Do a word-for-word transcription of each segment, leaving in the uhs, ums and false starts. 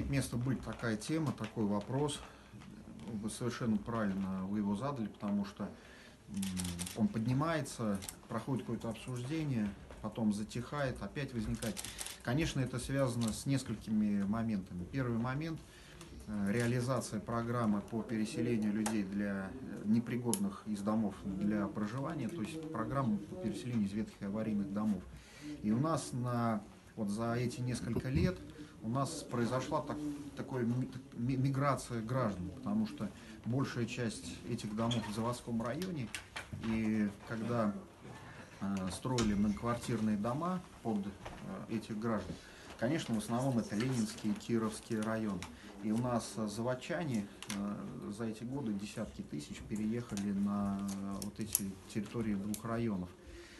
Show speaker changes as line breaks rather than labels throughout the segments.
имеет место быть такая тема, такой вопрос. Вы совершенно правильно вы его задали, потому что он поднимается, проходит какое-то обсуждение, потом затихает, опять возникает. Конечно, это связано с несколькими моментами. Первый момент – реализация программы по переселению людей для непригодных из домов для проживания, то есть программа по переселению из ветхих и аварийных домов. И у нас на, вот за эти несколько лет у нас произошла так, такая миграция граждан, потому что большая часть этих домов в заводском районе, и когда э, строили многоквартирные дома под э, этих граждан, конечно, в основном это Ленинский и Кировский район. И у нас заводчане э, за эти годы десятки тысяч переехали на э, вот эти территории двух районов.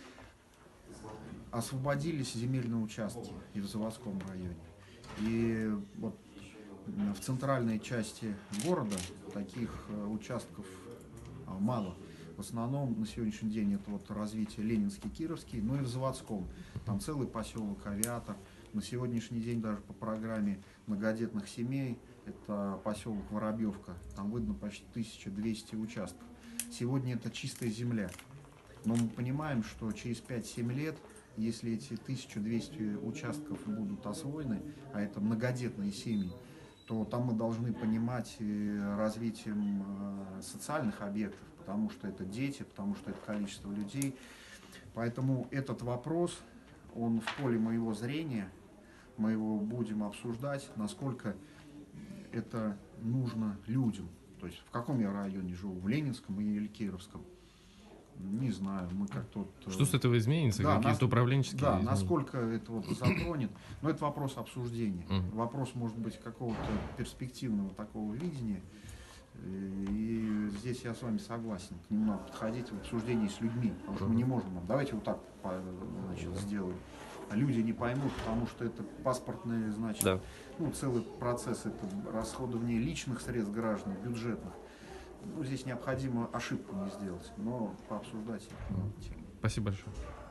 Освободились земельные участки и в заводском районе. И вот в центральной части города таких участков мало. В основном на сегодняшний день это вот развитие Ленинский, Кировский, ну и в заводском. Там целый поселок Авиатор. На сегодняшний день даже по программе многодетных семей это поселок Воробьевка. Там видно почти тысяча двести участков. Сегодня это чистая земля. Но мы понимаем, что через пять-семь лет, если эти тысяча двести участков будут освоены, а это многодетные семьи, то там мы должны понимать развитием социальных объектов, потому что это дети, потому что это количество людей. Поэтому этот вопрос, он в поле моего зрения, мы его будем обсуждать, насколько это нужно людям. То есть в каком я районе живу, в Ленинском или Кировском? Не знаю, мы как-то... Вот,
что с этого изменится? Да, какие-то нас... управленческие
Да,
изменения?
Насколько это вот затронет. Но это вопрос обсуждения. Uh-huh. Вопрос, может быть, какого-то перспективного такого видения. И здесь я с вами согласен. К нему надо подходить в обсуждении с людьми. Потому что uh-huh. мы не можем, давайте вот так, значит, uh-huh. сделаем. А люди не поймут, потому что это паспортный, значит, да. ну, целый процесс, это расходование личных средств граждан, бюджетных. Ну, здесь необходимо ошибку не сделать, но пообсуждать эту тему.
Спасибо большое.